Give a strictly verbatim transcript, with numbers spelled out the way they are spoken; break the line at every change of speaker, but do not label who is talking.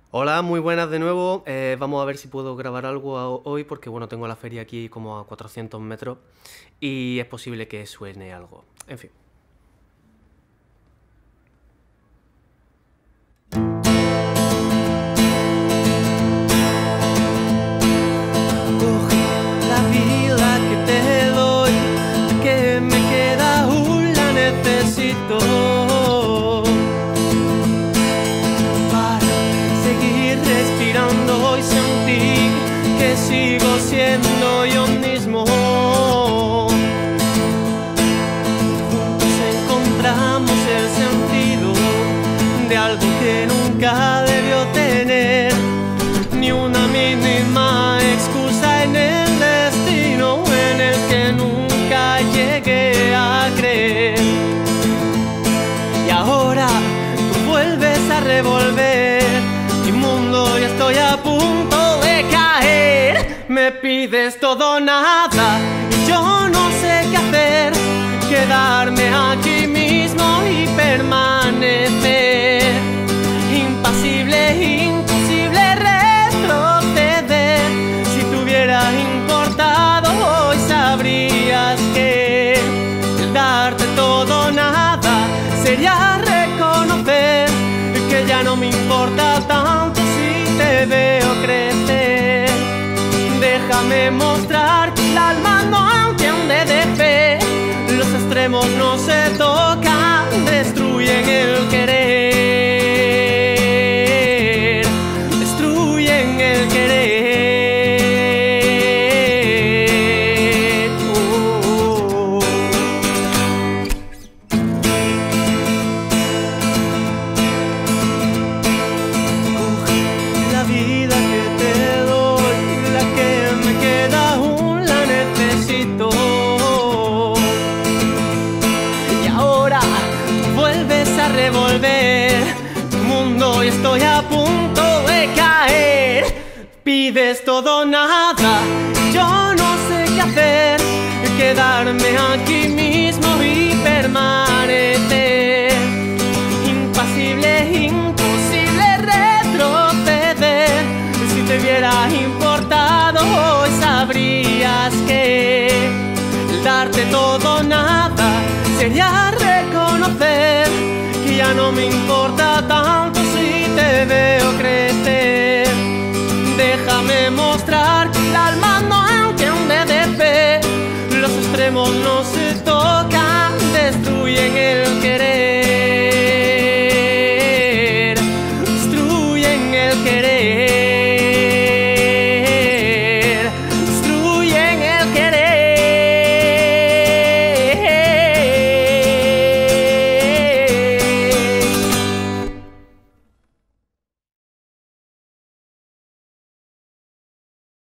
Hola, muy buenas de nuevo. Eh, vamos a ver si puedo grabar algo a- hoy porque bueno, tengo la feria aquí como a cuatrocientos metros y es posible que suene algo. En fin.
Coge la vida que te doy, que me queda aún la necesito para seguir respirando y sentir que sigo siendo yo mismo. Juntos encontramos el sentido de algo que nunca debió tener ni una mínima excusa en el destino en el que nunca llegué a creer. Y ahora tú vuelves a revolver mi mundo y estoy a punto de caer. Me pides todo o nada y yo no sé qué hacer, quedarme aquí mismo y permanecer impasible, imposible retroceder. Si te hubiera importado hoy sabrías que el darte todo o nada sería reconocer que ya no me importa tanto si te veo crecer. Déjame mostrar que el alma no entiende de fe, los extremos no se tocan, destruyen el querer, destruyen el querer. Oh, oh, oh. Coge la vida que te doy, la que me queda aún la necesito. Y ahora vuelves a revolver tu mundo y estoy a punto de caer. Pides todo o nada, yo no sé qué hacer, quedarme aquí mismo y permanecer impasible, imposible retroceder. Si te hubiera importado hoy sabrías que el darte todo o nada sería reconocer que ya no me importa tanto